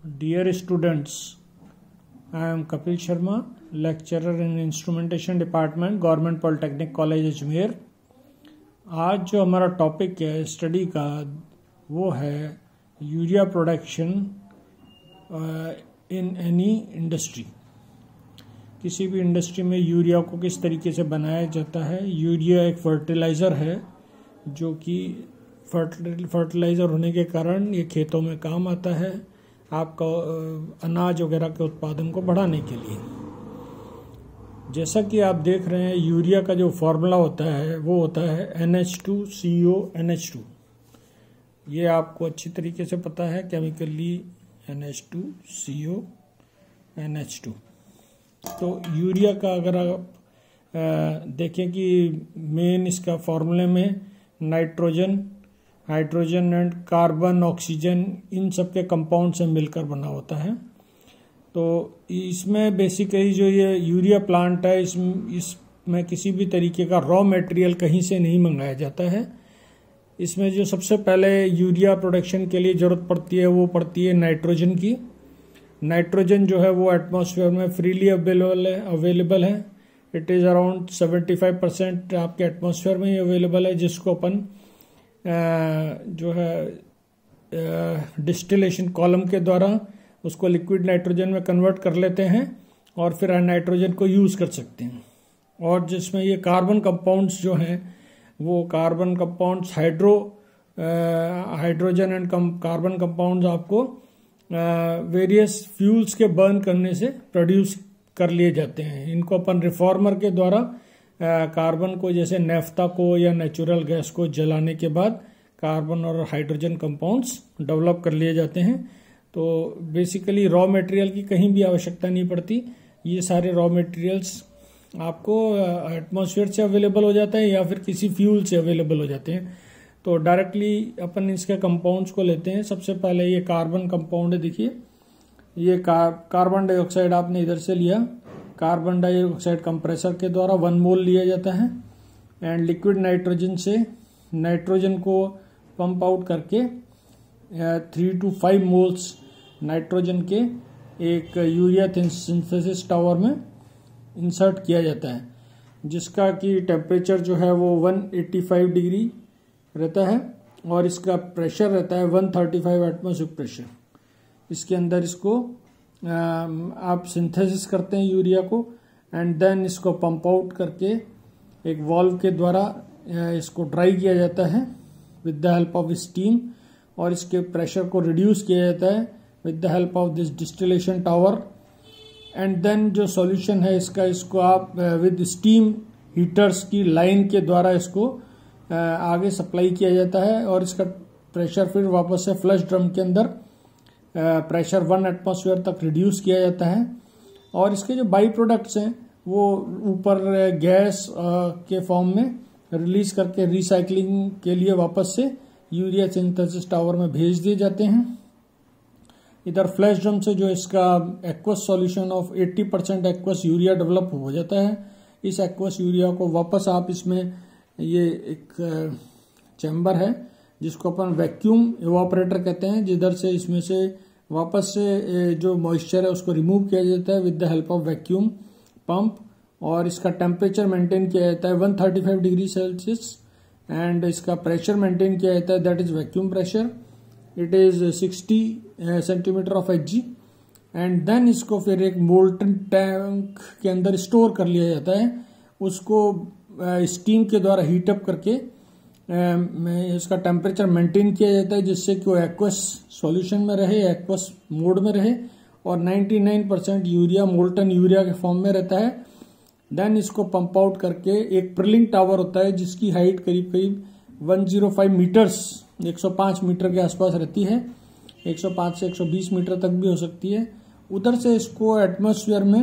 Dear students, I am Kapil Sharma, lecturer in Instrumentation Department, Government Polytechnic College Ajmer. आज जो हमारा topic है study का वो है urea production in any industry. किसी भी इंडस्ट्री में यूरिया को किस तरीके से बनाया जाता है। यूरिया एक फर्टिलाइज़र है जो कि फर्टिलाइज़र होने के कारण ये खेतों में काम आता है आपका अनाज वगैरह के उत्पादन को बढ़ाने के लिए। जैसा कि आप देख रहे हैं यूरिया का जो फॉर्मूला होता है वो होता है NH2CONH2। ये आपको अच्छी तरीके से पता है केमिकली NH2CONH2। तो यूरिया का अगर आप देखें कि मेन इसका फॉर्मूले में nitrogen, hydrogen and carbon, oxygen, इन सब के कंपाउंड से मिलकर बना होता है। तो इसमें बेसिकली जो ये यूरिया प्लांट है इसमें किसी भी तरीके का रॉ मटेरियल कहीं से नहीं मंगाया जाता है। इसमें जो सबसे पहले यूरिया प्रोडक्शन के लिए ज़रूरत पड़ती है वो पड़ती है नाइट्रोजन की। नाइट्रोजन जो है वो एटमॉस्फेयर में फ्रीली अवेलेबल है। इट इज़ अराउंड 75% आपके एटमॉस्फेयर में ही अवेलेबल है, जिसको अपन जो है डिस्टिलेशन कॉलम के द्वारा उसको लिक्विड नाइट्रोजन में कन्वर्ट कर लेते हैं और फिर नाइट्रोजन को यूज़ कर सकते हैं। और जिसमें ये कार्बन कंपाउंड्स जो हैं वो carbon compounds hydrogen and carbon compounds आपको वेरियस फ्यूल्स के बर्न करने से प्रोड्यूस कर लिए जाते हैं। इनको अपन रिफॉर्मर के द्वारा कार्बन को, जैसे नेफ्ता को या नेचुरल गैस को जलाने के बाद कार्बन और हाइड्रोजन कंपाउंड्स डेवलप कर लिए जाते हैं। तो बेसिकली रॉ मटेरियल की कहीं भी आवश्यकता नहीं पड़ती। ये सारे रॉ मटेरियल्स आपको एटमॉस्फेयर से अवेलेबल हो जाता है या फिर किसी फ्यूल से अवेलेबल हो जाते हैं। तो डायरेक्टली अपन इसके कंपाउंड्स को लेते हैं। सबसे पहले ये कार्बन कंपाउंड है, देखिए ये कार्बन डाइऑक्साइड आपने इधर से लिया। कार्बन डाइऑक्साइड कंप्रेसर के द्वारा 1 मोल लिया जाता है एंड लिक्विड नाइट्रोजन से नाइट्रोजन को पंप आउट करके 3 to 5 मोल्स नाइट्रोजन के एक यूरिया सिंथेसिस टावर में इंसर्ट किया जाता है, जिसका कि टेम्परेचर जो है वो 185 डिग्री रहता है और इसका प्रेशर रहता है 135 एटमॉस्फेरिक प्रेशर। इसके अंदर इसको आप सिंथेसिस करते हैं यूरिया को एंड देन इसको पंप आउट करके एक वाल्व के द्वारा इसको ड्राई किया जाता है with the help of steam, और इसके प्रेशर को रिड्यूस किया जाता है with the help of this distillation tower. And then जो सॉल्यूशन है इसको आप विद स्टीम हीटर्स की लाइन के द्वारा इसको आगे सप्लाई किया जाता है और इसका प्रेशर फिर वापस से फ्लश ड्रम के अंदर प्रेशर 1 एटमॉस्फेयर तक रिड्यूस किया जाता है। और इसके जो बाई प्रोडक्ट्स हैं वो ऊपर गैस के फॉर्म में रिलीज करके रिसाइकलिंग के लिए वापस से यूरिया सिंथेसिस टावर में भेज दिए जाते हैं। इधर फ्लैश ड्रम से जो इसका aqueous solution of 80% aqueous urea develop हो जाता है। इस एक्वस यूरिया को वापस आप इसमें ये एक चैम्बर है जिसको अपन वैक्यूम इवापोरेटर कहते हैं, जिधर से इसमें से वापस से जो मॉइस्चर है उसको रिमूव किया जाता है with the help of vacuum pump. और इसका टेम्परेचर मेंटेन किया जाता है 135 डिग्री सेल्सियस एंड इसका प्रेशर मेंटेन किया जाता है, that is vacuum pressure. It is 60 centimetre of Hg and then इसको फिर एक मोल्टन टैंक के अंदर स्टोर कर लिया जाता है। उसको स्टीम के द्वारा हीटअप करके इसका टेम्परेचर मेंटेन किया जाता है, जिससे कि वो एक्वस सॉल्यूशन में रहे, एक्वस मोड में रहे और 99% यूरिया मोल्टन यूरिया के फॉर्म में रहता है। देन इसको पंप आउट करके एक प्रिलिंग टावर होता है जिसकी हाइट करीब करीब 105 मीटर्स 105 मीटर के आसपास रहती है। 105 से 120 मीटर तक भी हो सकती है। उधर से इसको एटमॉस्फेयर में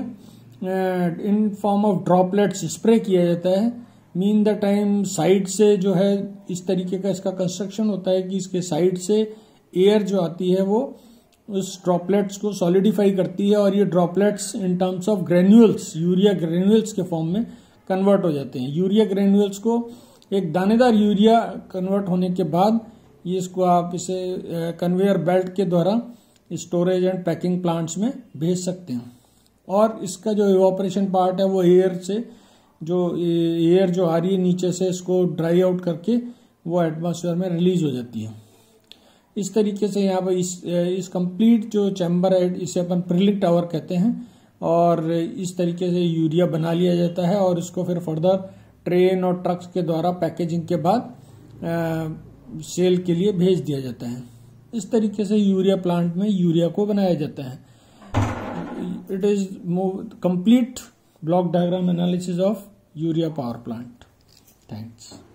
in form of droplets spray किया जाता है। मीन द टाइम साइड से जो है इस तरीके का इसका कंस्ट्रक्शन होता है कि इसके साइड से एयर जो आती है वो उस ड्रॉपलेट्स को सॉलिडिफाई करती है और ये droplets in terms of granules, urea granules के फॉर्म में कन्वर्ट हो जाते हैं। यूरिया ग्रेन्यूल्स को एक दानेदार यूरिया कन्वर्ट होने के बाद ये इसको आप इसे कन्वेयर बेल्ट के द्वारा स्टोरेज एंड पैकिंग प्लांट्स में भेज सकते हैं। और इसका जो इवापोरेशन पार्ट है वो एयर से जो एयर जो आ रही है नीचे से इसको ड्राई आउट करके वो एटमॉस्फेयर में रिलीज हो जाती है। इस तरीके से यहाँ पर इस कंप्लीट जो चैम्बर है इसे अपन प्रिलिक टावर कहते हैं, और इस तरीके से यूरिया बना लिया जाता है और इसको फिर फर्दर ट्रेन और ट्रक्स के द्वारा पैकेजिंग के बाद सेल के लिए भेज दिया जाता है। इस तरीके से यूरिया प्लांट में यूरिया को बनाया जाता है। It is complete block diagram analysis of urea power plant. Thanks.